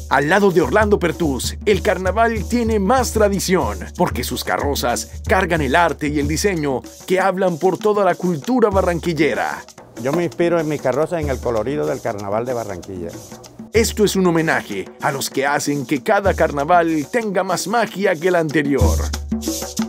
Al lado de Orlando Pertús, el carnaval tiene más tradición, porque sus carrozas cargan el arte y el diseño que hablan por toda la cultura barranquillera. Yo me inspiro en mi carroza en el colorido del carnaval de Barranquilla. Esto es un homenaje a los que hacen que cada carnaval tenga más magia que el anterior.